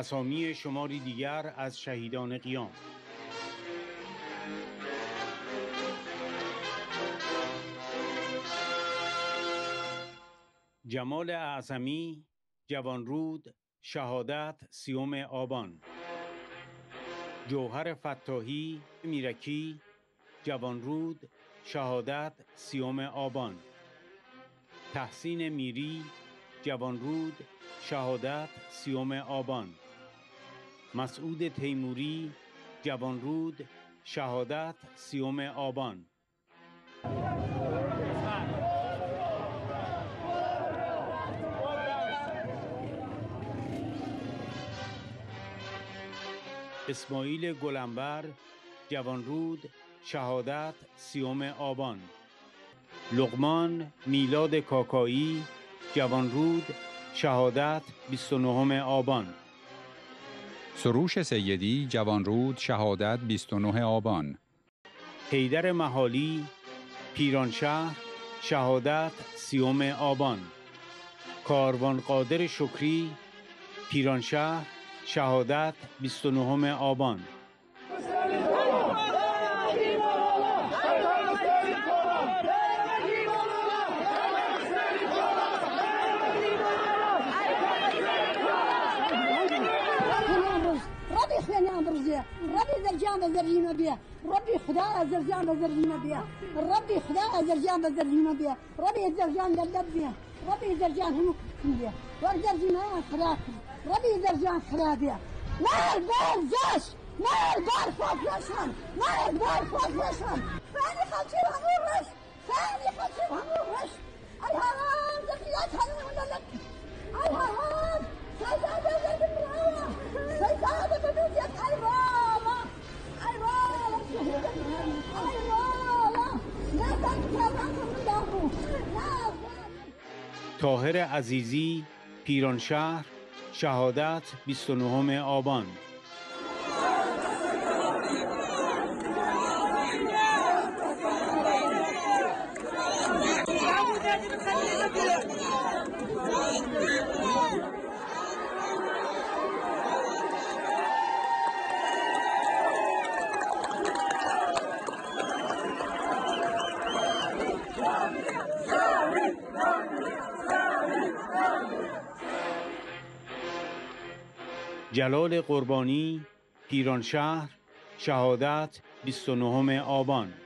اسامی شماری دیگر از شهیدان قیام. جمال اعظمی، جوانرود، شهادت 30 آبان. جوهر فتاحی، میرکی، جوانرود، شهادت 30 آبان. تحسین میری، جوانرود، شهادت 30 آبان. مسعود تیموری، جوانرود، شهادت 30 آبان. اسماعیل گلنبر، جوانرود، شهادت 30 آبان. لقمان میلاد کاکایی، جوانرود، شهادت 29 آبان. سروش سیدی، جوانرود، شهادت 29 آبان. حیدر مهالی، پیرانشهر، شهادت 30 آبان. کاروان قادر شکری، پیرانشهر، شهادت 29 آبان. ربي زرجان بزرجينا بيه ربي خدا زرجان بزرجينا بيه ربي خدا زرجان بزرجينا بيه ربي زرجان قلب بيه ربي زرجان هنوك بيه ورزرجينا خلاك ربي زرجان خلابيه ما البار زاش ما البار فوق لسان ما البار فوق لسان فاني خلصي همورش فاني خلصي همورش الهرام زكيات هنو ولا لك الهرام سيدة بيت المرايا سيدة بيت الحيوانة حيوانة حيوانة لا تنكركم له لا. طاهر عزیزی، پیرانشهر، شهادت 29 آبان. جلال قربانی، پیرانشهر، شهادت 29 آبان.